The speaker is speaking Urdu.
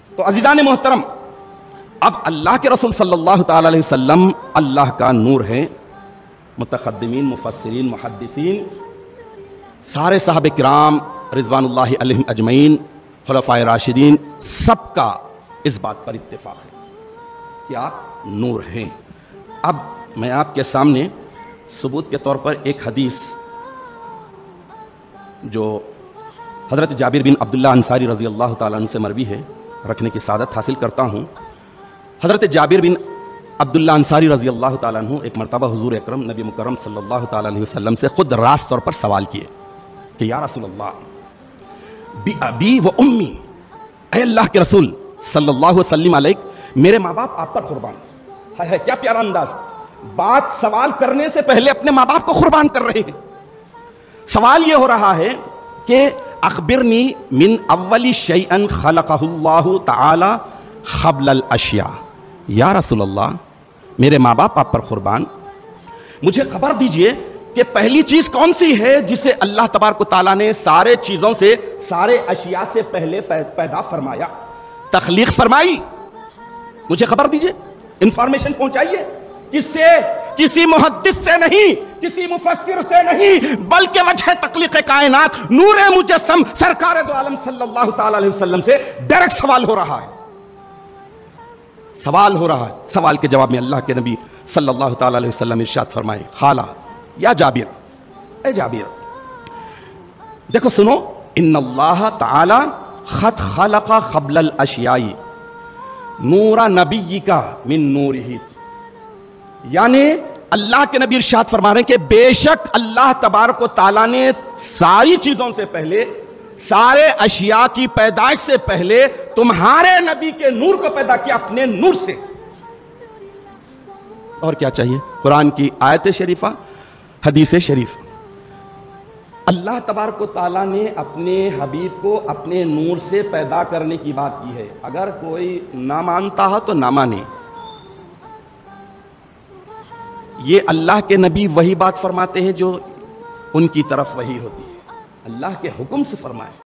تو عزیزان محترم، اب اللہ کے رسول صلی اللہ تعالی علیہ وسلم اللہ کا نور ہے. متقدمین، مفسرین، محدثین، سارے صحابہ کرام رضوان اللہ علیہم اجمعین، خلفائے راشدین، سب کا اس بات پر اتفاق ہے کہ آپ نور ہیں. اب میں آپ کے سامنے ثبوت کے طور پر ایک حدیث جو حضرت جابر بن عبداللہ انصاری رضی اللہ تعالیٰ عنہ سے مروی ہے رکھنے کی سعادت حاصل کرتا ہوں. حضرت جابر بن عبداللہ انصاری رضی اللہ تعالیٰ عنہ ایک مرتبہ حضور اکرم نبی مکرم صلی اللہ تعالیٰ علیہ وسلم سے خود راست طور پر سوال کیے کہ یا رسول اللہ بی ابی و امی، اے اللہ کے رسول صلی اللہ وسلم علیہ، میرے ماں باپ آپ پر قربان. ہے کیا پیارا انداز، بات سوال کرنے سے پہلے اپنے ماں باپ کو قربان کر رہے ہیں. سوال یہ ہو رہا ہے کہ اخبرنی من اول شیئن خلقہ اللہ تعالی قبل الاشیاء. یا رسول اللہ، میرے ماں باپ آپ پر قربان، مجھے خبر دیجئے کہ پہلی چیز کون سی ہے جسے اللہ تبارک و تعالیٰ نے سارے چیزوں سے، سارے اشیاء سے پہلے پیدا فرمایا، تخلیق فرمائی. مجھے خبر دیجئے، انفارمیشن پہنچائیے. کس سے؟ کسی محدث سے نہیں، کسی مفسر سے نہیں، بلکہ وجہ تخلیق کائنات نور مجسم سرکار دو عالم صلی اللہ تعالی علیہ وسلم سے ڈائریکٹ سوال ہو رہا ہے. سوال ہو رہا ہے. سوال کے جواب میں اللہ کے نبی صلی اللہ تعالی علیہ وسلم ارشاد فرمائے، خالہ یا جابر، اے جابر دیکھو سنو، ان اللہ تعالی خط خلق قبل الاشیاء نور نبیک من نورہ. یعنی اللہ کے نبی ارشاد فرما رہے ہیں کہ بے شک اللہ تبارک و تعالیٰ نے ساری چیزوں سے پہلے، سارے اشیاء کی پیدائش سے پہلے تمہارے نبی کے نور کو پیدا کیا اپنے نور سے. اور کیا چاہیے؟ قرآن کی آیت شریفہ، حدیث شریف. اللہ تبارک و تعالیٰ نے اپنے حبیب کو اپنے نور سے پیدا کرنے کی بات کی ہے. اگر کوئی نہ مانتا ہے تو نہ مانے. یہ اللہ کے نبی وہی بات فرماتے ہیں جو ان کی طرف وحی ہوتی ہے، اللہ کے حکم سے فرمائے.